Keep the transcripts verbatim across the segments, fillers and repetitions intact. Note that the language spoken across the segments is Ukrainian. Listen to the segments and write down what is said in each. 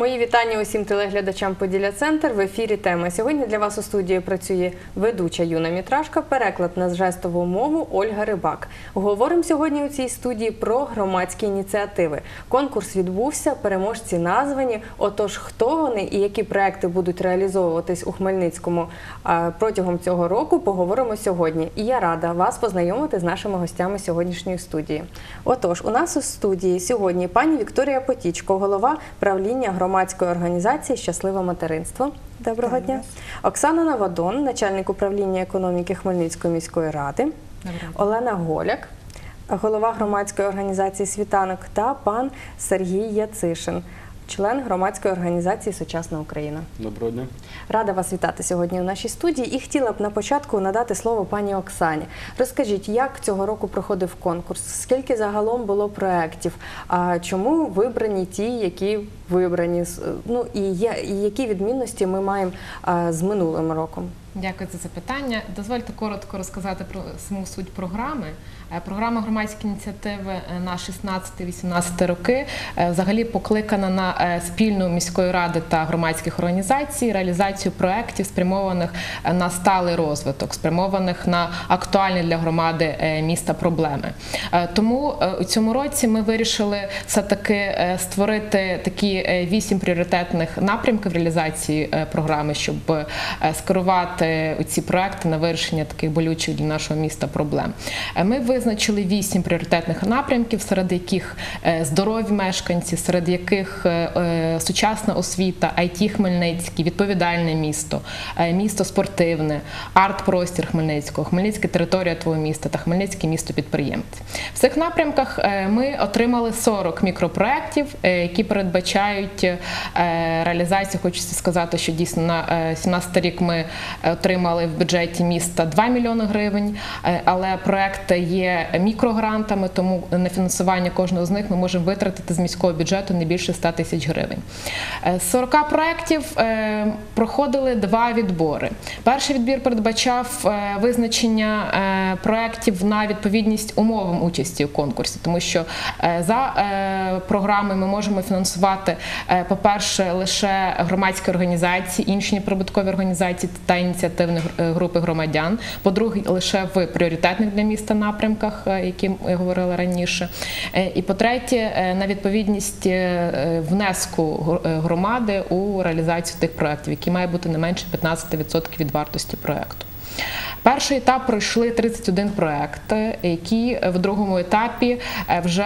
Мої вітання усім телеглядачам Поділля Центр. В ефірі тема. Сьогодні для вас у студії працює ведуча Юна Мітрашка, переклад на жестову мову Ольга Рибак. Говоримо сьогодні у цій студії про громадські ініціативи. Конкурс відбувся, переможці названі. Отож, хто вони і які проекти будуть реалізовуватись у Хмельницькому протягом цього року, поговоримо сьогодні. І я рада вас познайомити з нашими гостями сьогоднішньої студії. Отож, у нас у студії сьогодні пані Вікторія Потічко, голова правління громадської організації «Щасливе материнство». Доброго дня. Оксана Навадон, начальник управління економіки Хмельницької міської ради. Олена Голяк, голова громадської організації «Світанок» та пан Сергій Яцишин, член громадської організації «Сучасна Україна». Доброго дня. Рада вас вітати сьогодні у нашій студії і хотіла б на початку надати слово пані Оксані. Розкажіть, як цього року проходив конкурс, скільки загалом було проєктів, а чому вибрані ті, які вибрані, ну і, є, і які відмінності ми маємо а, з минулим роком? Дякую за запитання. Дозвольте коротко розказати про саму суть програми. Програма громадські ініціативи на шістнадцяте-вісімнадцяте роки взагалі покликана на спільну міської ради та громадських організацій реалізацію проєктів, спрямованих на сталий розвиток, спрямованих на актуальні для громади міста проблеми. Тому у цьому році ми вирішили все-таки створити такі вісім пріоритетних напрямків реалізації програми, щоб скерувати ці проекти на вирішення таких болючих для нашого міста проблем. Ми визначили вісім пріоритетних напрямків, серед яких здорові мешканці, серед яких сучасна освіта, ай ті Хмельницький, відповідальне місто, місто спортивне, арт-простір Хмельницького, Хмельницька територія твого міста та Хмельницьке місто-підприємець. В цих напрямках ми отримали сорок мікропроєктів, які передбачають реалізацію. Хочеться сказати, що дійсно на сімнадцятий рік ми отримали в бюджеті міста два мільйони гривень, але проекти є мікрогрантами, тому на фінансування кожного з них ми можемо витратити з міського бюджету не більше ста тисяч гривень. З сорока проєктів проходили два відбори. Перший відбір передбачав визначення проєктів на відповідність умовам участі у конкурсі, тому що за програмою ми можемо фінансувати, по-перше, лише громадські організації, інші прибуткові організації та ініціативні групи громадян, по-друге, лише в пріоритетних для міста напрямках, які ми говорили раніше, і по-третє, на відповідність внеску громади у реалізацію тих проєктів, які має бути не менше п'ятнадцять відсотків від вартості проєкту. Перший етап пройшли тридцять один проєкт, які в другому етапі вже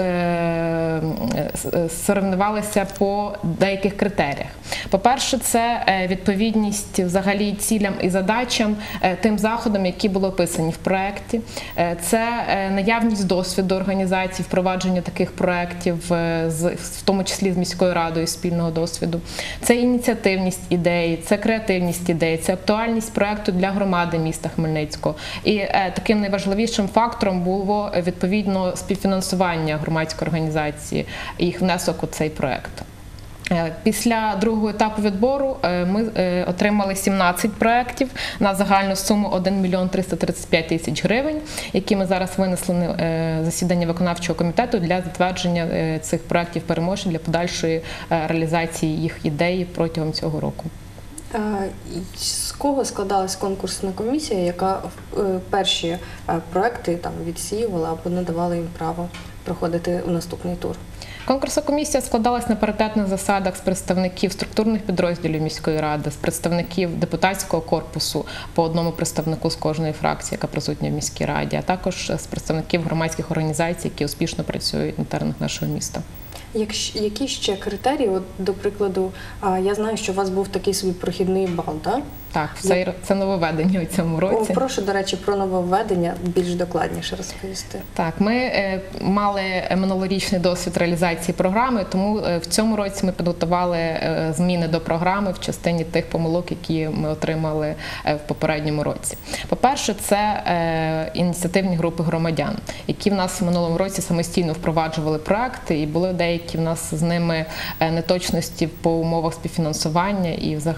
соревнувалися по деяких критеріях. По-перше, це відповідність взагалі цілям і задачам тим заходам, які були описані в проєкті. Це наявність досвіду організації впровадження таких проєктів, в тому числі з міською радою спільного досвіду. Це ініціативність ідеї, це креативність ідеї, це актуальність проєкту для громади міста Хмельницького. І е, таким найважливішим фактором було відповідно співфінансування громадської організації і їх внесок у цей проєкт. Після другого етапу відбору ми отримали сімнадцять проєктів на загальну суму один мільйон триста тридцять п'ять тисяч гривень, які ми зараз винесли на засідання виконавчого комітету для затвердження цих проєктів переможців для подальшої реалізації їх ідей протягом цього року. З кого складалась конкурсна комісія, яка перші проекти там відсіювала або надавала їм право проходити у наступний тур? Конкурсна комісія складалась на паритетних засадах з представників структурних підрозділів міської ради, з представників депутатського корпусу, по одному представнику з кожної фракції, яка присутня в міській раді, а також з представників громадських організацій, які успішно працюють на теренах нашого міста. Які ще критерії? От, до прикладу, я знаю, що у вас був такий собі прохідний бал, так? Так, це, це нововведення у цьому році. О, прошу, до речі, про нововведення більш докладніше розповісти. Так, ми е, мали минулорічний досвід реалізації програми, тому е, в цьому році ми підготували е, зміни до програми в частині тих помилок, які ми отримали е, в попередньому році. По-перше, це е, ініціативні групи громадян, які в нас в минулому році самостійно впроваджували проекти, і були деякі в нас з ними неточності по умовах співфінансування і взагалі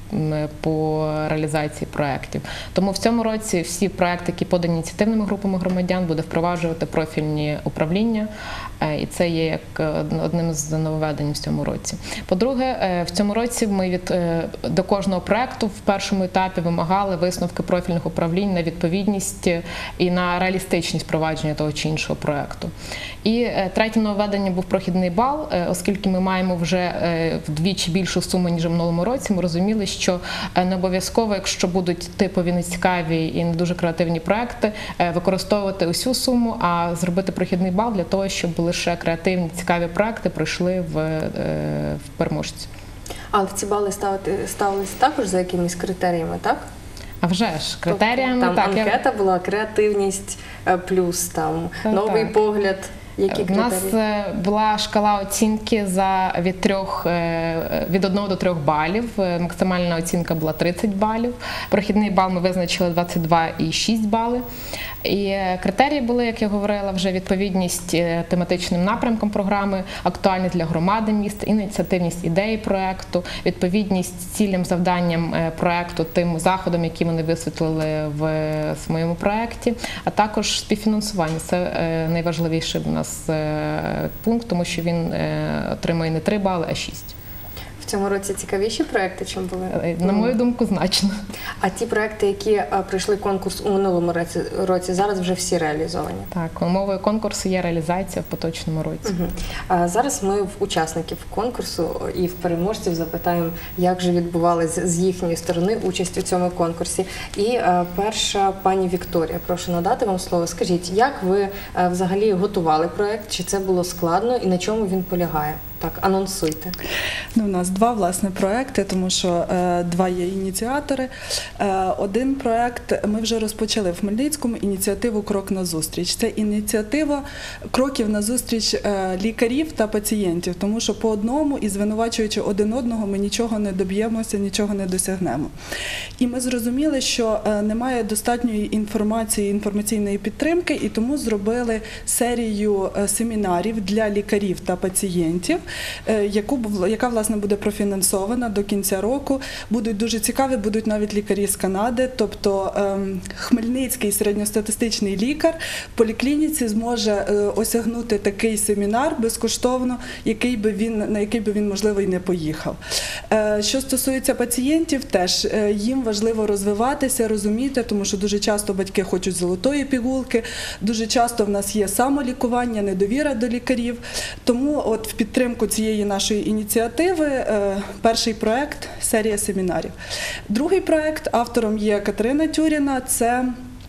по реалізації проєктів. Тому в цьому році всі проєкти, які подані ініціативними групами громадян, буде впроваджувати профільні управління, і це є як одним з нововведень в цьому році. По-друге, в цьому році ми від, до кожного проєкту в першому етапі вимагали висновки профільних управлінь на відповідність і на реалістичність впровадження того чи іншого проєкту. І третє нововведення був прохідний бал, оскільки ми маємо вже вдвічі більшу суму, ніж в минулому році, ми розуміли, що не обов'язково, якщо будуть типові нецікаві і не дуже креативні проекти, використовувати усю суму, а зробити прохідний бал для того, щоб лише креативні, цікаві проекти пройшли в, в переможці. Але ці бали ставити, ставились також за якимись критеріями, так? А вже ж, критеріями. Тобто, там так, анкета я... була, креативність плюс, там, так, новий так. погляд. Які У нас була шкала оцінки за від трьох від одного до трьох балів. Максимальна оцінка була тридцять балів. Прохідний бал ми визначили двадцять два і шість бали. І критерії були, як я говорила, вже відповідність тематичним напрямкам програми, актуальність для громади міста, ініціативність ідеї проекту, відповідність цілям, завданням проекту, тим заходам, які вони висвітлили в своєму проекті, а також співфінансування. Це найважливіший у нас пункт, тому що він отримує не три бали, а шість. В цьому році цікавіші проекти, чим були? На мою думку, значно. А ті проекти, які пройшли конкурс у минулому році, році зараз вже всі реалізовані? Так, умовою конкурсу є реалізація в поточному році. Угу. А зараз ми в учасників конкурсу і в переможців запитаємо, як же відбувалася з їхньої сторони участь у цьому конкурсі. І а, перша пані Вікторія, прошу надати вам слово. Скажіть, як ви а, взагалі готували проект, чи це було складно і на чому він полягає? Так, анонсуйте. Ну, у нас два, власне, проекти, тому що е, два є ініціатори. Е, один проект ми вже розпочали в Хмельницькому, ініціативу «Крок назустріч». Це ініціатива кроків назустріч е, лікарів та пацієнтів, тому що по одному і звинувачуючи один одного ми нічого не доб'ємося, нічого не досягнемо. І ми зрозуміли, що е, немає достатньої інформації, інформаційної підтримки, і тому зробили серію е, семінарів для лікарів та пацієнтів, Яку, яка, власне, буде профінансована до кінця року. Будуть дуже цікаві, будуть навіть лікарі з Канади, тобто ем, хмельницький середньостатистичний лікар в поліклініці зможе е, осягнути такий семінар безкоштовно, який би він, на який би він, можливо, і не поїхав. Е, що стосується пацієнтів, теж е, їм важливо розвиватися, розуміти, тому що дуже часто батьки хочуть золотої пігулки, дуже часто в нас є самолікування, недовіра до лікарів, тому от в підтримку цієї нашої ініціативи перший проект – серія семінарів. Другий проект, автором є Катерина Тюріна, це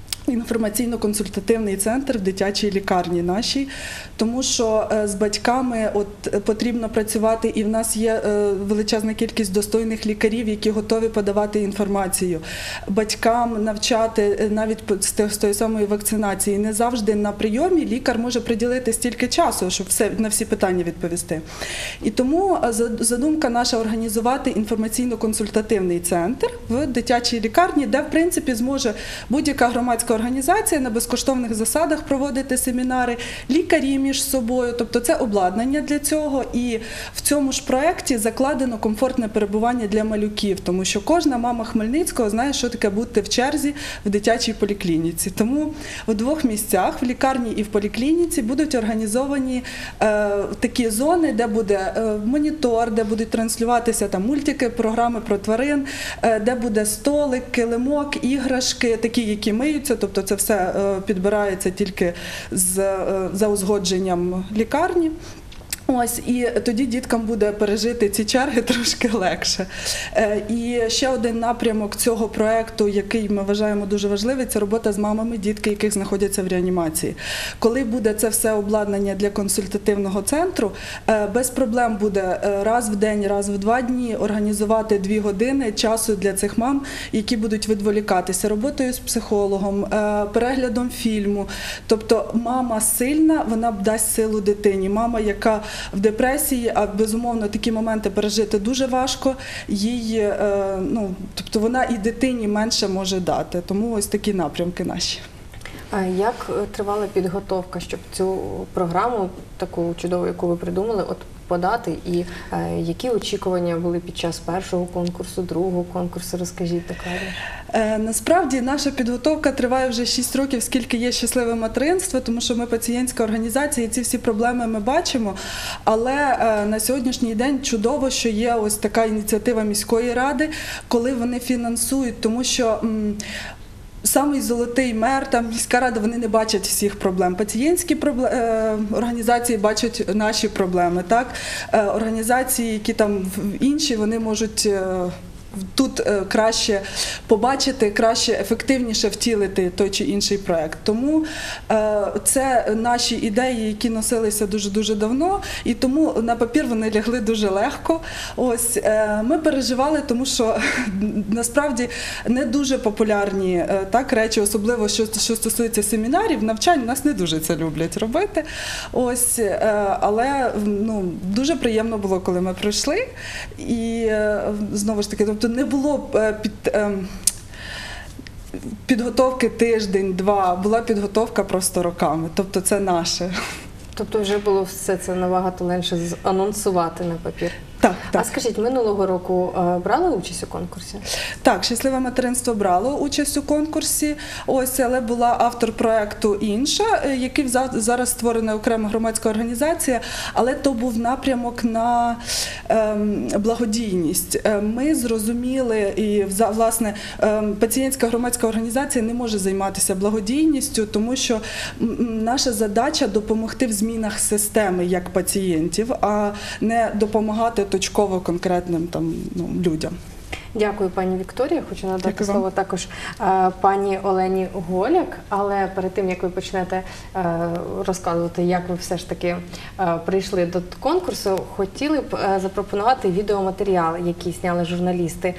інформаційно-консультативний центр в дитячій лікарні нашій, тому що з батьками от потрібно працювати, і в нас є величезна кількість достойних лікарів, які готові подавати інформацію. Батькам навчати навіть з тої самої вакцинації. Не завжди на прийомі лікар може приділити стільки часу, щоб все, на всі питання відповісти. І тому задумка наша організувати інформаційно-консультативний центр в дитячій лікарні, де, в принципі, зможе будь-яка громадська організація на безкоштовних засадах проводити семінари, лікарі між собою, тобто це обладнання для цього, і в цьому ж проєкті закладено комфортне перебування для малюків, тому що кожна мама Хмельницького знає, що таке бути в черзі в дитячій поліклініці. Тому в двох місцях, в лікарні і в поліклініці, будуть організовані е, такі зони, де буде е, монітор, де будуть транслюватися там мультики, програми про тварин, е, де буде столик, килимок, іграшки, такі, які миються, тобто це все підбирається тільки з, за узгодженням лікарні. Ось, і тоді діткам буде пережити ці черги трошки легше. І ще один напрямок цього проєкту, який ми вважаємо дуже важливий, це робота з мамами, дітки, яких знаходяться в реанімації. Коли буде це все обладнання для консультативного центру, без проблем буде раз в день, раз в два дні організувати дві години часу для цих мам, які будуть відволікатися роботою з психологом, переглядом фільму. Тобто мама сильна, вона дасть силу дитині. Мама, яка в депресії, а безумовно такі моменти пережити дуже важко, їй, ну, тобто вона і дитині менше може дати. Тому ось такі напрямки наші. А як тривала підготовка, щоб цю програму, таку чудову, яку ви придумали, от подати, і е, які очікування були під час першого конкурсу, другого конкурсу? Розкажіть докладніше. Е, Насправді наша підготовка триває вже шість років, скільки є щасливе материнство, тому що ми пацієнтська організація, і ці всі проблеми ми бачимо. Але е, на сьогоднішній день чудово, що є ось така ініціатива міської ради, коли вони фінансують, тому що м, самий золотий мер, там міська рада, вони не бачать всіх проблем. Пацієнтські проблеми, е, організації бачать наші проблеми. Так? Е, організації, які там інші, вони можуть е, тут е, краще побачити, краще, ефективніше втілити той чи інший проект. Тому е, це наші ідеї, які носилися дуже-дуже давно, і тому на папір вони лягли дуже легко. Ось, е, ми переживали, тому що насправді не дуже популярні е, так, речі, особливо що, що стосується семінарів, навчань, нас не дуже це люблять робити. Ось, е, але ну, дуже приємно було, коли ми прийшли. І е, знову ж таки, тобто не було під, е, підготовки тиждень-два, була підготовка просто роками. Тобто це наше. Тобто вже було все це набагато легше анонсувати на папір. Так, так. А скажіть, минулого року е, брали участь у конкурсі? Так, «Щасливе материнство» брало участь у конкурсі, ось, але була автор проекту інша, який зараз створена окрема громадська організація, але то був напрямок на ем, благодійність. Ми зрозуміли, і власне ем, пацієнтська громадська організація не може займатися благодійністю, тому що наша задача допомогти в змінах системи як пацієнтів, а не допомагати точково конкретним там, ну, людям. Дякую, пані Вікторія. Хочу надати Дякую слово вам. також е, пані Олені Голяк. Але перед тим, як ви почнете е, розказувати, як ви все ж таки е, прийшли до конкурсу, хотіли б е, запропонувати відеоматеріал, який зняли журналісти.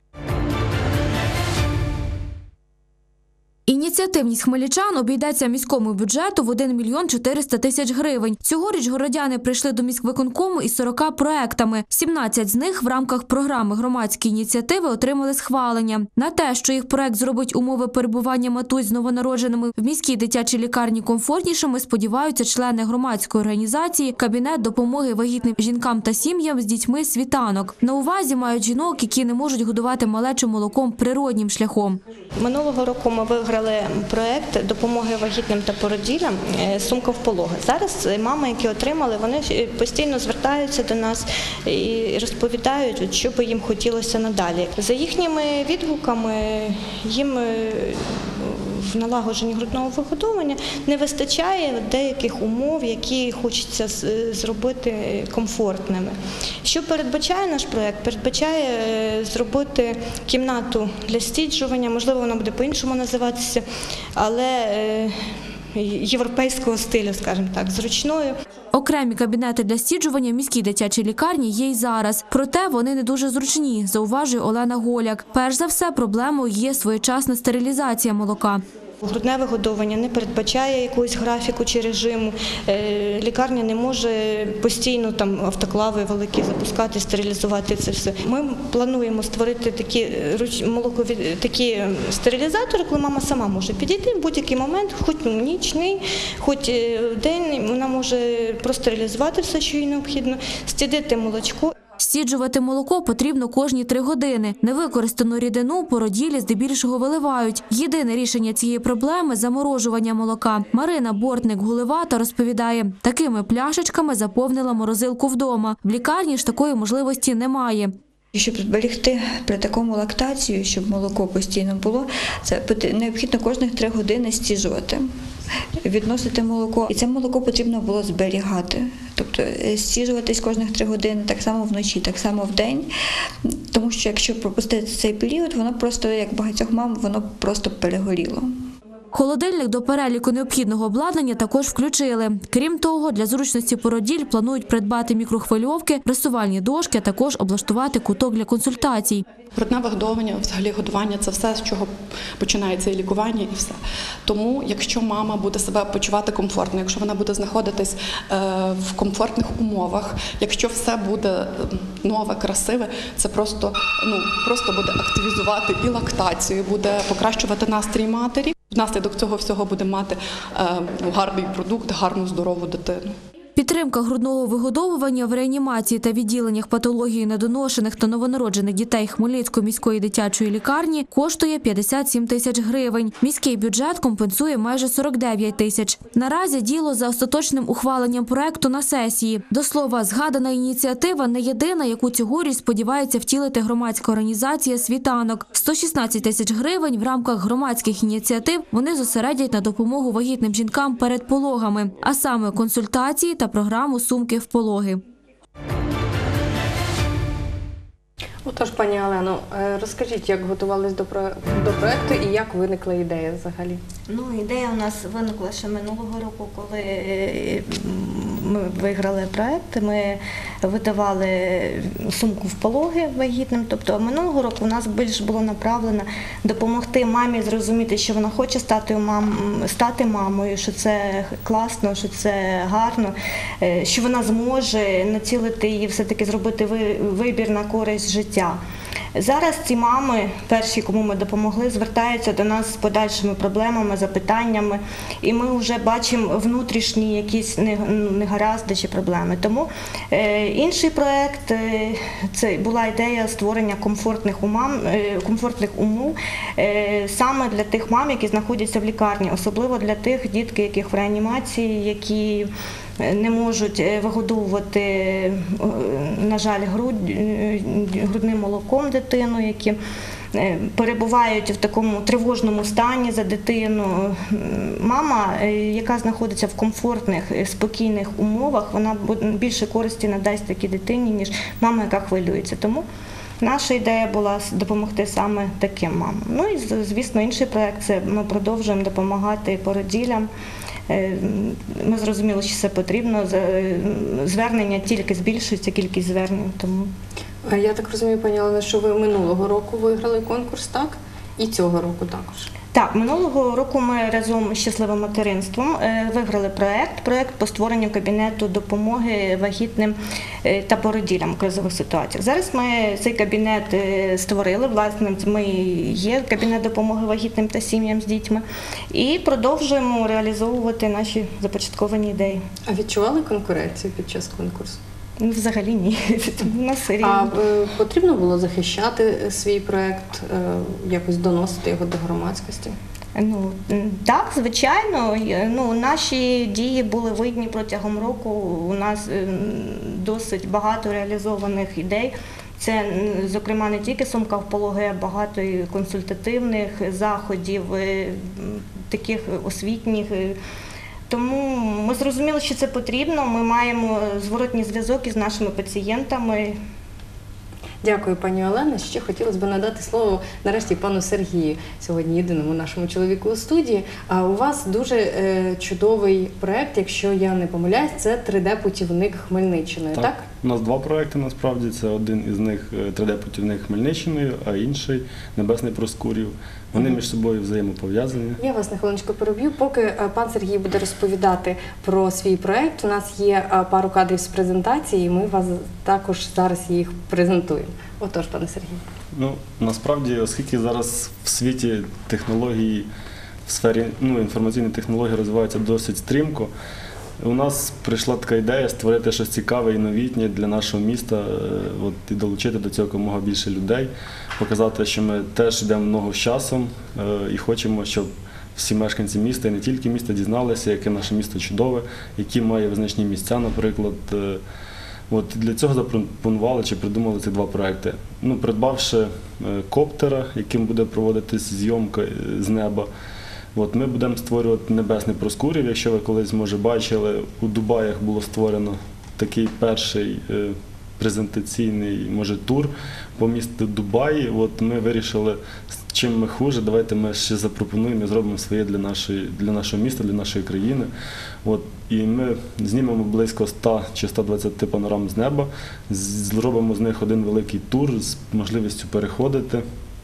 Ініціативність хмельничан обійдеться міському бюджету в один мільйон чотириста тисяч гривень. Цьогоріч городяни прийшли до міськвиконкому із сорока проектами. сімнадцять з них в рамках програми громадські ініціативи отримали схвалення. На те, що їх проект зробить умови перебування матусь з новонародженими в міській дитячій лікарні комфортнішими, сподіваються члени громадської організації «Кабінет допомоги вагітним жінкам та сім'ям з дітьми «Світанок». На увазі мають жінок, які не можуть годувати малечу молоком природнім шляхом. Минулого року ми виграли проєкт допомоги вагітним та породіллям «Сумка в пологи». Зараз мами, які отримали, вони постійно звертаються до нас і розповідають, що би їм хотілося надалі. За їхніми відгуками, їм в налагодженні грудного вигодовування не вистачає деяких умов, які хочеться зробити комфортними. Що передбачає наш проєкт? Передбачає зробити кімнату для стіджування, можливо, вона буде по-іншому називатися, але європейського стилю, скажімо так, зручною. Окремі кабінети для стіджування в міській дитячій лікарні є й зараз. Проте вони не дуже зручні, зауважує Олена Голяк. Перш за все, проблемою є своєчасна стерилізація молока. Грудне вигодовування не передбачає якогось графіку чи режиму. Лікарня не може постійно там автоклави великі запускати, стерилізувати це все. Ми плануємо створити такі молокові такі стерилізатори, коли мама сама може підійти в будь-який момент, хоч нічний, хоч день, вона може простерилізувати все, що їй необхідно, стідити молочко. Стіджувати молоко потрібно кожні три години. Невикористану рідину породілі здебільшого виливають. Єдине рішення цієї проблеми – заморожування молока. Марина Бортник-Гулевата розповідає, такими пляшечками заповнила морозилку вдома. В лікарні ж такої можливості немає. Щоб зберегти при такому лактацію, щоб молоко постійно було, це необхідно кожних три години стіжувати, відносити молоко. І це молоко потрібно було зберігати. Тобто стіжуватись кожних три години, так само вночі, так само вдень. Тому що якщо пропустити цей період, воно просто, як багатьох мам, воно просто перегоріло. Холодильник до переліку необхідного обладнання також включили. Крім того, для зручності породіль планують придбати мікрохвильовки, пресувальні дошки, а також облаштувати куток для консультацій. Грудне вигодовування, взагалі годування – це все, з чого починається і лікування, і все. Тому, якщо мама буде себе почувати комфортно, якщо вона буде знаходитись в комфортних умовах, якщо все буде нове, красиве, це просто, ну, просто буде активізувати і лактацію, буде покращувати настрій матері. Внаслідок цього всього буде мати гарний продукт, гарну, здорову дитину. Підтримка грудного вигодовування в реанімації та відділеннях патології недоношених та новонароджених дітей Хмельницької міської дитячої лікарні коштує п'ятдесят сім тисяч гривень. Міський бюджет компенсує майже сорок дев'ять тисяч. Наразі діло за остаточним ухваленням проекту на сесії. До слова, згадана ініціатива не єдина, яку цьогоріч сподівається втілити громадська організація «Світанок». сто шістнадцять тисяч гривень в рамках громадських ініціатив вони зосередять на допомогу вагітним жінкам перед пологами, а саме консультації та програму «Сумки в пологи». Отож, пані Олено, е, розкажіть, як готувались до, про... до проекту і як виникла ідея взагалі? Ну, ідея у нас виникла ще минулого року, коли е, ми виграли проект. Ми видавали сумку в пологи вагітним. Тобто минулого року у нас більш було направлено допомогти мамі зрозуміти, що вона хоче стати, мам... стати мамою, що це класно, що це гарно, е, що вона зможе націлити її, все-таки зробити вибір на користь життя. Зараз ці мами, перші, кому ми допомогли, звертаються до нас з подальшими проблемами, запитаннями, і ми вже бачимо внутрішні якісь негаразди чи проблеми. Тому е, інший проєкт е, – це була ідея створення комфортних, умам, е, комфортних умов е, саме для тих мам, які знаходяться в лікарні, особливо для тих діток, яких в реанімації, які не можуть вигодовувати, на жаль, грудним молоком дитину, які перебувають в такому тривожному стані за дитину. Мама, яка знаходиться в комфортних, спокійних умовах, вона більше користі надасть такій дитині, ніж мама, яка хвилюється. Тому наша ідея була допомогти саме таким мамам. Ну і, звісно, інший проєкт – це ми продовжуємо допомагати породіллям. Ми зрозуміли, що це потрібно. Звернення тільки збільшується, кількість звернень. Тому. Я так розумію, пані Олено, що ви минулого року виграли конкурс, так? І цього року також. Так, минулого року ми разом з «Щасливим материнством» виграли проєкт, проєкт по створенню кабінету допомоги вагітним та породіллям в кризових ситуаціях. Зараз ми цей кабінет створили, власне, ми є кабінет допомоги вагітним та сім'ям з дітьми, і продовжуємо реалізовувати наші започатковані ідеї. А відчували конкуренцію під час конкурсу? Взагалі ні. У нас а е, потрібно було захищати свій проєкт, е, якось доносити його до громадськості? Ну, так, звичайно. Ну, наші дії були видні протягом року. У нас досить багато реалізованих ідей. Це, зокрема, не тільки сумка в пологи, а багато і консультативних заходів, таких освітніх. Тому ми зрозуміли, що це потрібно, ми маємо зворотній зв'язок із нашими пацієнтами. Дякую, пані Олено. Ще хотілося б надати слово нарешті пану Сергію, сьогодні єдиному нашому чоловіку у студії. А у вас дуже е, чудовий проєкт, якщо я не помиляюсь, це три де-путівник Хмельниччиною, так? Так, у нас два проєкти насправді, це один із них три де-путівник Хмельниччиною, а інший Небесний Проскурів. Вони між собою взаємопов'язані. Я вас на хвилиночку переб'ю. Поки пан Сергій буде розповідати про свій проєкт, у нас є пару кадрів з презентації, і ми вас також зараз їх презентуємо. Отож, пане Сергій. Ну, насправді, оскільки зараз в світі технології, в сфері ну, інформаційної технології розвиваються досить стрімко, у нас прийшла така ідея створити щось цікаве і новітнє для нашого міста, от, і долучити до цього якомога більше людей, показати, що ми теж йдемо ногу з часом і хочемо, щоб всі мешканці міста, і не тільки міста, дізналися, яке наше місто чудове, які має визначні місця, наприклад. От, для цього запропонували чи придумали ці два проекти. Ну, придбавши коптера, яким буде проводитись зйомка з неба, от, ми будемо створювати Небесний Проскурів. Якщо ви колись, може, бачили, у Дубаях було створено такий перший е, презентаційний, може, тур по місту Дубаї. От ми вирішили, чим ми хуже, давайте ми ще запропонуємо і зробимо своє для, нашої, для нашого міста, для нашої країни. От, і ми знімемо близько ста чи ста двадцяти панорам з неба, зробимо з них один великий тур з можливістю переходити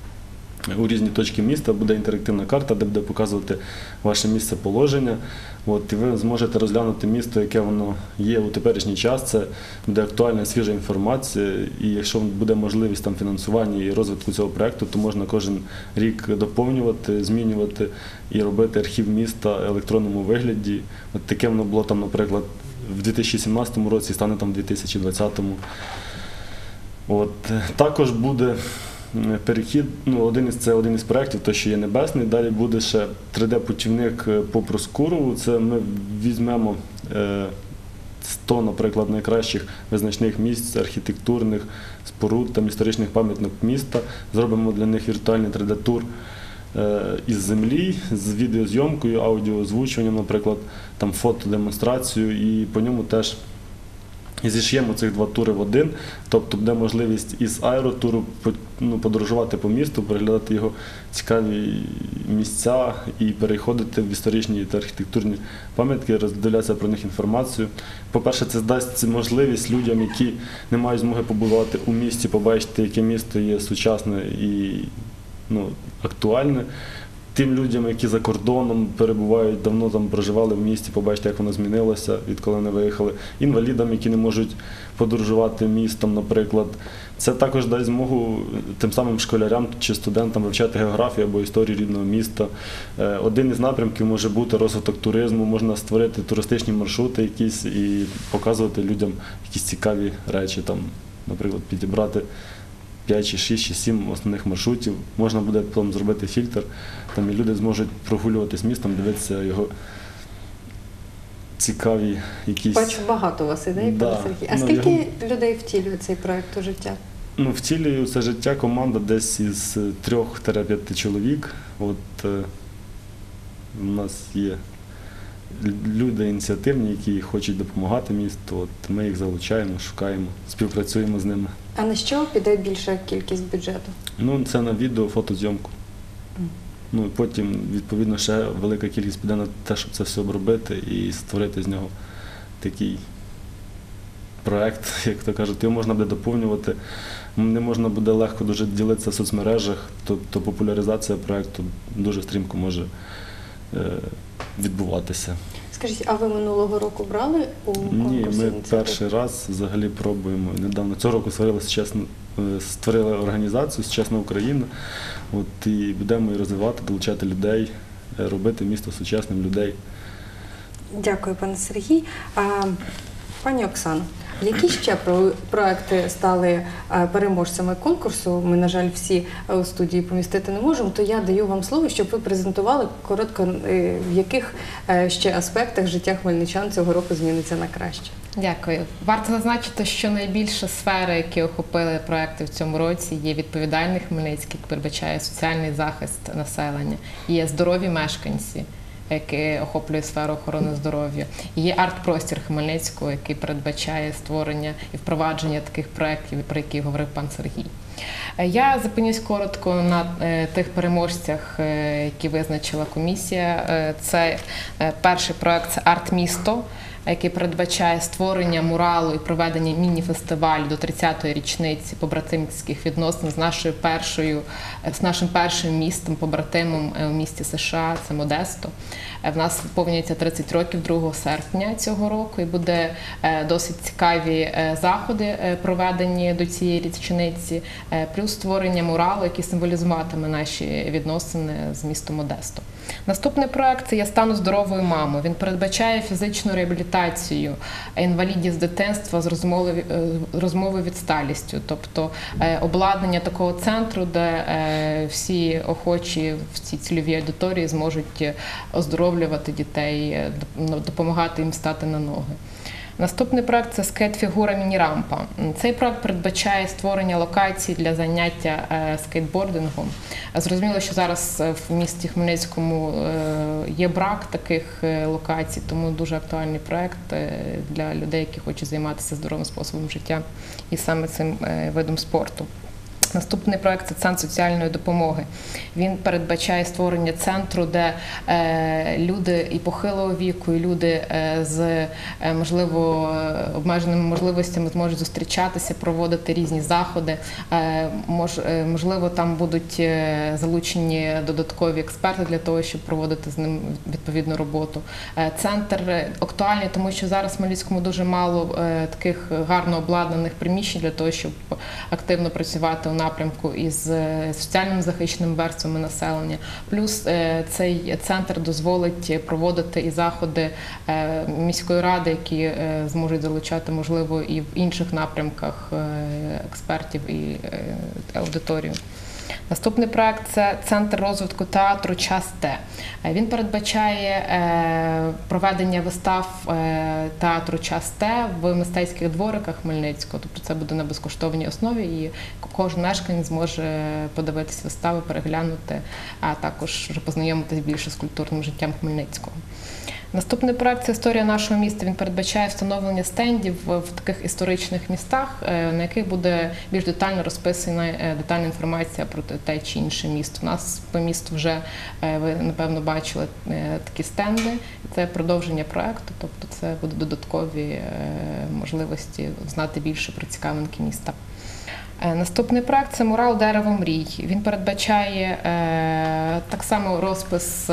у різні точки міста, буде інтерактивна карта, де буде показувати ваше місце положення. От, і ви зможете розглянути місто, яке воно є у теперішній час. Це буде актуальна, свіжа інформація. І якщо буде можливість там, фінансування і розвитку цього проєкту, то можна кожен рік доповнювати, змінювати і робити архів міста в електронному вигляді. От таке воно було там, наприклад, в дві тисячі сімнадцятому році і стане там в дві тисячі двадцятому. От. Також буде перехід, ну, один із, це один із проєктів, то, що є небесний, далі буде ще три де-путівник по Проскурову, це ми візьмемо сто, наприклад, найкращих визначних місць, архітектурних споруд та історичних пам'яток міста, зробимо для них віртуальний три де-тур із землі, з відеозйомкою, аудіоозвучуванням, наприклад, там фотодемонстрацію, і по ньому теж зіш'ємо цих два тури в один, тобто буде можливість із аеротуру ну, подорожувати по місту, переглядати його цікаві місця і переходити в історичні та архітектурні пам'ятки, роздивлятися про них інформацію. По-перше, це дасть можливість людям, які не мають змоги побувати у місті, побачити, яке місто є сучасне і ну, актуальне. Тим людям, які за кордоном перебувають, давно там проживали в місті, побачити, як воно змінилося, відколи вони виїхали. Інвалідам, які не можуть подорожувати містом, наприклад. Це також дасть змогу тим самим школярям чи студентам вивчати географію або історію рідного міста. Один із напрямків може бути розвиток туризму, можна створити туристичні маршрути якісь і показувати людям якісь цікаві речі, там, наприклад, підібрати п'ять, чи шість, чи сім основних маршрутів. Можна буде потім зробити фільтр, там і люди зможуть прогулюватись містом, дивитися його цікаві якісь... Бачу, багато у вас ідей, да. пане Сергій. А ну, скільки його... людей втілює цей проєкт у життя? Ну, втілює це життя команда десь із трьох-п'яти чоловік. От е, у нас є люди ініціативні, які хочуть допомагати місту. От ми їх залучаємо, шукаємо, співпрацюємо з ними. А на що піде більша кількість бюджету? Ну, це на відео, фотозйомку. Mm. Ну, потім, відповідно, ще велика кількість піде на те, щоб це все обробити і створити з нього такий проєкт, як то кажуть. Його можна буде доповнювати. Не можна буде легко дуже ділитися в соцмережах, тобто популяризація проєкту дуже стрімко може е, відбуватися. Скажіть, а ви минулого року брали у конкурсі? Ні, ми перший раз взагалі пробуємо. Недавно цього року створили, чесно, створили організацію «Сучасна Україна». От, і будемо її розвивати, долучати людей, робити місто сучасним людей. Дякую, пане Сергій. А, пані Оксано, які ще проекти стали переможцями конкурсу? Ми, на жаль, всі у студії помістити не можемо, то я даю вам слово, щоб ви презентували коротко, в яких ще аспектах життя хмельничан цього року зміниться на краще. Дякую. Варто зазначити, що найбільша сфера, які охопили проекти в цьому році, є відповідальний Хмельницький, який передбачає соціальний захист населення, є здорові мешканці, який охоплює сферу охорони здоров'я. Є арт-простір Хмельницького, який передбачає створення і впровадження таких проєктів, про які говорив пан Сергій. Я зупинюсь коротко на тих переможцях, які визначила комісія. Це перший проєкт – це «Арт-місто», який передбачає створення муралу і проведення міні-фестивалю до тридцятої річниці побратимських відносин з нашою першою, з нашим першим містом, побратимом у місті США, це Модесто. В нас виповнюється тридцять років другого серпня цього року, і буде досить цікаві заходи проведені до цієї річниці, плюс створення муралу, який символізуватиме наші відносини з містом Модесто. Наступний проект – це «Я стану здоровою мамою». Він передбачає фізичну реабілітацію інвалідів з дитинства з розмовою відсталістю, тобто обладнання такого центру, де всі охочі в цій цільовій аудиторії зможуть оздоровлювати дітей, допомагати їм стати на ноги. Наступний проект – це скейт-фігура міні-рампа. Цей проект передбачає створення локацій для заняття скейтбордингом. Зрозуміло, що зараз в місті Хмельницькому є брак таких локацій, тому дуже актуальний проект для людей, які хочуть займатися здоровим способом життя і саме цим видом спорту. Наступний проект – це центр соціальної допомоги. Він передбачає створення центру, де е, люди і похилого віку, і люди е, з, е, можливо, обмеженими можливостями зможуть зустрічатися, проводити різні заходи. Е, мож, е, можливо, там будуть е, залучені додаткові експерти для того, щоб проводити з ним відповідну роботу. Е, центр актуальний, тому що зараз в Хмельницькому дуже мало е, таких гарно обладнаних приміщень для того, щоб активно працювати у напрямку із соціально захищеними верствами населення. Плюс цей центр дозволить проводити і заходи міської ради, які зможуть залучати, можливо, і в інших напрямках експертів і аудиторію. Наступний проект – це Центр розвитку театру «Час Т». Він передбачає проведення вистав театру «Час Т» в мистецьких двориках Хмельницького. Тобто це буде на безкоштовній основі і кожен мешканець зможе подивитися вистави, переглянути, а також вже познайомитись більше з культурним життям Хмельницького. Наступний проект – це «Історія нашого міста». Він передбачає встановлення стендів в таких історичних містах, на яких буде більш детально розписана детальна інформація про те чи інше місто. У нас по місту вже, ви, напевно, бачили такі стенди. Це продовження проекту, тобто це будуть додаткові можливості знати більше про цікавинки міста. Наступний проект – це «Мурал дерево мрій». Він передбачає так само розпис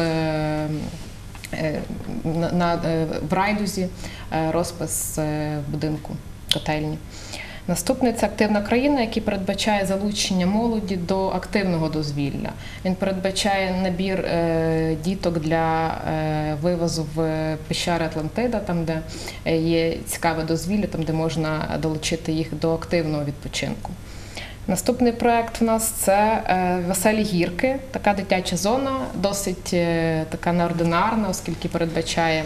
На, на, в райдузі, розпис будинку, котельні. Наступний – це «Активна країна», який передбачає залучення молоді до активного дозвілля. Він передбачає набір е, діток для е, вивозу в пещери Атлантида, там, де є цікаве дозвілля, там, де можна долучити їх до активного відпочинку. Наступний проект у нас – це «Веселі гірки», така дитяча зона, досить така неординарна, оскільки передбачає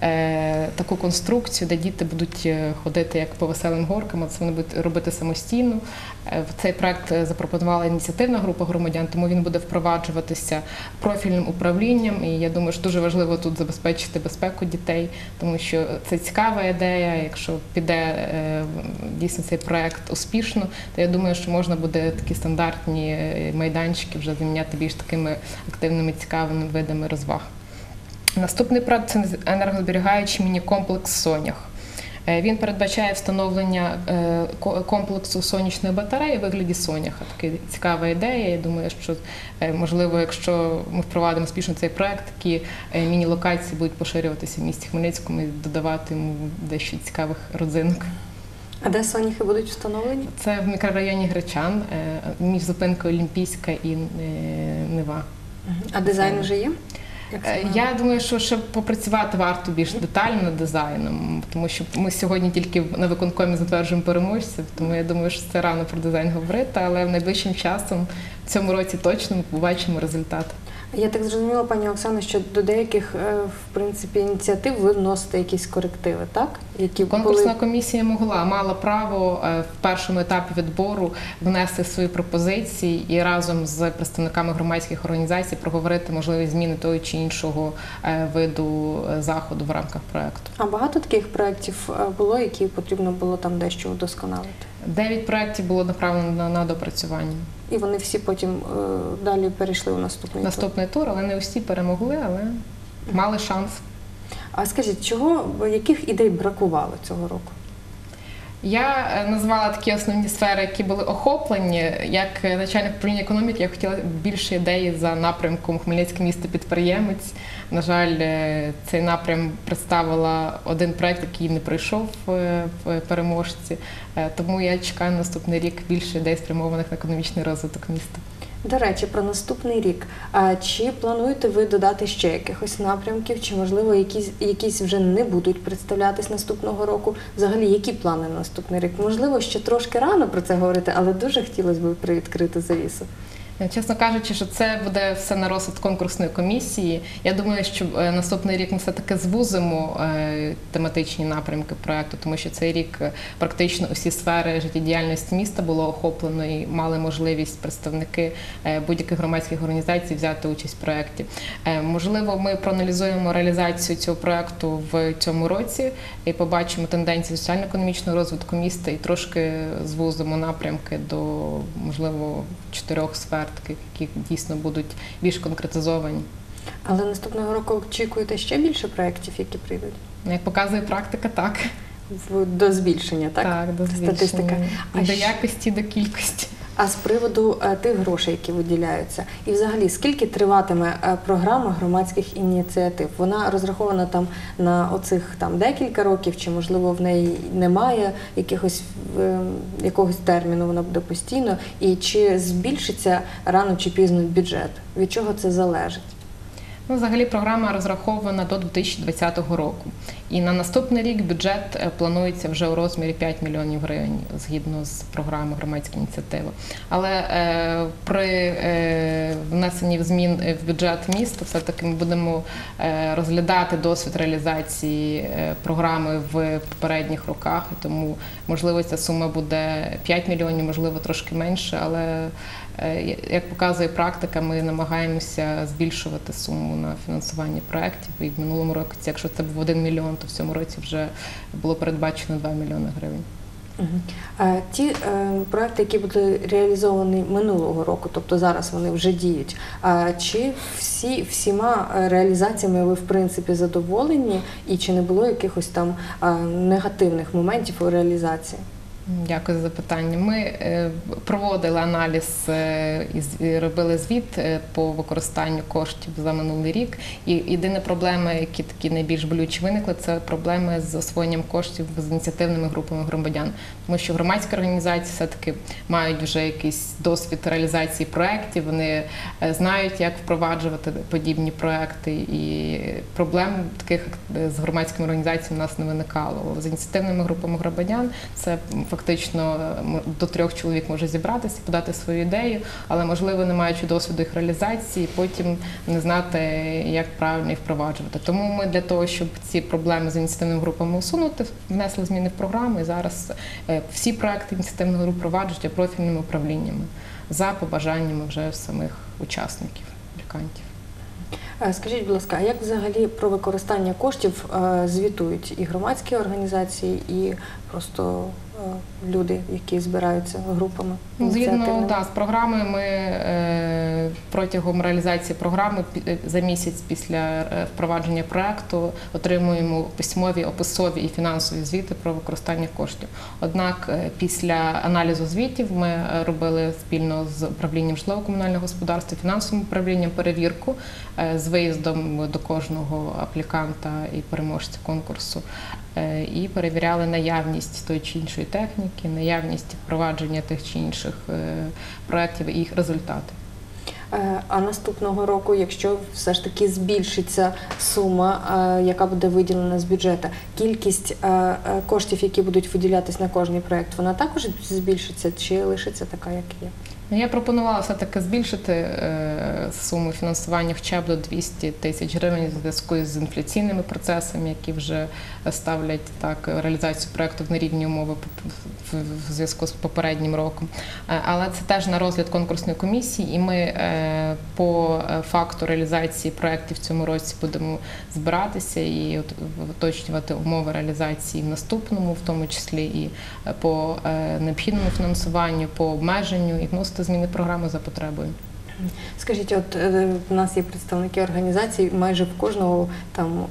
таку конструкцію, де діти будуть ходити як по веселим горкам, а це вони будуть робити самостійно. В цей проект запропонувала ініціативна група громадян, тому він буде впроваджуватися профільним управлінням, і я думаю, що дуже важливо тут забезпечити безпеку дітей, тому що це цікава ідея, якщо піде дійсно цей проект успішно, то я думаю, що можна буде такі стандартні майданчики вже заміняти більш такими активними, цікавими видами розваг. Наступний проект – це енергозберігаючий міні-комплекс «Сонях». Він передбачає встановлення комплексу сонячної батареї у вигляді соняха. Така цікава ідея. Я думаю, що, можливо, якщо ми впровадимо успішно цей проект, такі міні-локації будуть поширюватися в місті Хмельницькому і додавати йому дещо цікавих родзинок. А де соняхи будуть встановлені? Це в мікрорайоні Гречан, між зупинкою Олімпійська і Нева. А дизайн вже є? Я думаю, що ще попрацювати варто більш детально над дизайном, тому що ми сьогодні тільки на виконкомі затверджуємо переможців, тому я думаю, що це рано про дизайн говорити, але в найближчим часом, в цьому році точно, ми побачимо результати. Я так зрозуміла, пані Оксано, що до деяких, в принципі, ініціатив ви вносите якісь корективи, так? Які Конкурсна були... комісія могла, мала право в першому етапі відбору внести свої пропозиції і разом з представниками громадських організацій проговорити можливість зміни того чи іншого виду заходу в рамках проєкту. А багато таких проєктів було, які потрібно було там дещо удосконалити? Дев'ять проєктів було направлено на, на допрацювання. І вони всі потім е, далі перейшли у наступний, наступний тур? тур, але не усі перемогли, але мали шанс. А скажіть, чого, яких ідей бракувало цього року? Я назвала такі основні сфери, які були охоплені. Як начальник управління економіки, я хотіла більше ідеї за напрямком «Хмельницьке місто-підприємець». На жаль, цей напрям представила один проєкт, який не пройшов в переможці. Тому я чекаю наступний рік більше ідей, спрямованих на економічний розвиток міста. До речі, про наступний рік. А чи плануєте ви додати ще якихось напрямків, чи, можливо, якісь, якісь вже не будуть представлятись наступного року? Взагалі, які плани на наступний рік? Можливо, ще трошки рано про це говорити, але дуже хотілося б привідкрити завісу. Чесно кажучи, що це буде все на розсуд конкурсної комісії. Я думаю, що наступний рік ми все-таки звузимо тематичні напрямки проєкту, тому що цей рік практично усі сфери життєдіяльності міста було охоплено і мали можливість представники будь-яких громадських організацій взяти участь в проєкті. Можливо, ми проаналізуємо реалізацію цього проєкту в цьому році і побачимо тенденції соціально-економічного розвитку міста і трошки звузимо напрямки до, можливо, чотирьох сфер, які дійсно будуть більш конкретизовані. Але наступного року очікуєте ще більше проєктів, які прийдуть? Як показує практика, так. В, до збільшення, так? Так, до збільшення. Статистика. І до якості, до кількості. А з приводу е, тих грошей, які виділяються, і взагалі, скільки триватиме е, програма громадських ініціатив? Вона розрахована там на оцих там декілька років, чи можливо в неї немає якихось е, якогось терміну, вона буде постійно, і чи збільшиться рано чи пізно бюджет? Від чого це залежить? Ну, взагалі програма розрахована до дві тисячі двадцятого року. І на наступний рік бюджет планується вже у розмірі п'ять мільйонів гривень, згідно з програмою громадської ініціативи. Але е, при е, внесенні змін в бюджет міста все-таки ми будемо е, розглядати досвід реалізації е, програми в попередніх роках. І тому, можливо, ця сума буде п'ять мільйонів, можливо, трошки менше, але е, як показує практика, ми намагаємося збільшувати суму на фінансування проєктів. І в минулому році, якщо це був один мільйон, то в цьому році вже було передбачено два мільйони гривень. Угу. Ті е, проекти, які були реалізовані минулого року, тобто зараз вони вже діють, а чи всі, всіма реалізаціями ви в принципі задоволені і чи не було якихось там е, негативних моментів у реалізації? Дякую за запитання. Ми проводили аналіз і робили звіт по використанню коштів за минулий рік. І єдина проблема, які такі найбільш болючі виникли, це проблеми з освоєнням коштів з ініціативними групами громадян. Тому що громадські організації все-таки мають вже якийсь досвід реалізації проєктів, вони знають, як впроваджувати подібні проєкти. І проблем таких з громадськими організаціями у нас не виникало. З ініціативними групами громадян це фактично до трьох чоловік може зібратися, подати свою ідею, але, можливо, не маючи досвіду їх реалізації, потім не знати, як правильно їх впроваджувати. Тому ми для того, щоб ці проблеми з ініціативними групами усунути, внесли зміни в програму, і зараз всі проекти ініціативних груп впроваджуються профільними управліннями за побажаннями вже самих учасників, аплікантів. Скажіть, будь ласка, а як взагалі про використання коштів звітують і громадські організації, і просто люди, які збираються групами? Згідно да, з програмою, ми е, протягом реалізації програми за місяць після впровадження проєкту отримуємо письмові, описові і фінансові звіти про використання коштів. Однак після аналізу звітів ми робили спільно з управлінням житлово-комунального господарства, фінансовим управлінням перевірку е, з виїздом до кожного апліканта і переможця конкурсу. І перевіряли наявність тої чи іншої техніки, наявність впровадження тих чи інших проєктів і їх результати. А наступного року, якщо все ж таки збільшиться сума, яка буде виділена з бюджету, кількість коштів, які будуть виділятись на кожний проєкт, вона також збільшиться чи лишиться така, як є? Я пропонувала все-таки збільшити е, суму фінансування хоча б до двісті тисяч гривень у зв'язку з інфляційними процесами, які вже ставлять так реалізацію проєкту в нерівні умови в, в зв'язку з попереднім роком. Але це теж на розгляд конкурсної комісії, і ми е, по факту реалізації проєктів в цьому році будемо збиратися і уточнювати умови реалізації в наступному, в тому числі і по е, необхідному фінансуванню, по обмеженню і вносити зміни програми за потребою. Скажіть, от у нас є представники організацій, майже в кожного там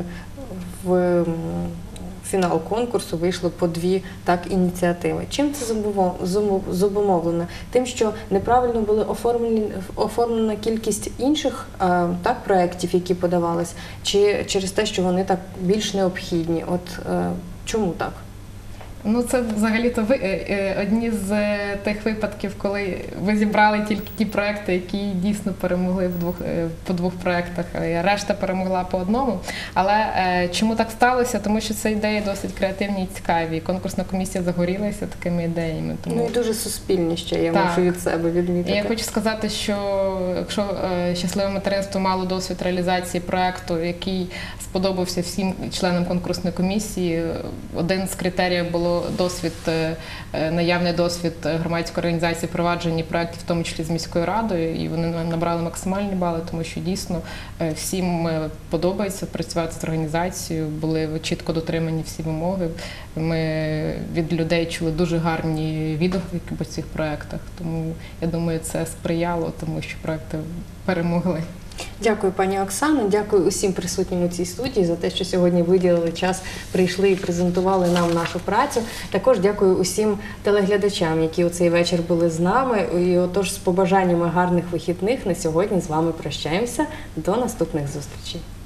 в фінал конкурсу вийшло по дві так ініціативи. Чим це зумовлено? Тим, що неправильно були оформлені, оформлена кількість інших так проєктів, які подавались, чи через те, що вони так більш необхідні? От чому так? Ну, це взагалі-то ви одні з тих випадків, коли ви зібрали тільки ті проекти, які дійсно перемогли в двох, по двох проектах, решта перемогла по одному. Але чому так сталося? Тому що це ідеї досить креативні і цікаві. Конкурсна комісія загорілася такими ідеями. Тому... Ну і дуже суспільні ще, я так. можу від себе відмітити. Я хочу сказати, що якщо щасливе материнство мало досвід реалізації проекту, який сподобався всім членам конкурсної комісії, один з критеріїв було досвід, наявний досвід громадської організації впровадження проєктів, в тому числі з міською радою, і вони набрали максимальні бали, тому що дійсно всім подобається працювати з організацією, були чітко дотримані всі вимоги. Ми від людей чули дуже гарні відгуки по цих проєктах, тому я думаю, це сприяло тому, що проєкти перемогли. Дякую, пані Оксано, дякую усім присутнім у цій студії за те, що сьогодні виділили час, прийшли і презентували нам нашу працю. Також дякую усім телеглядачам, які у цей вечір були з нами. І отож, з побажаннями гарних вихідних на сьогодні з вами прощаємося. До наступних зустрічей.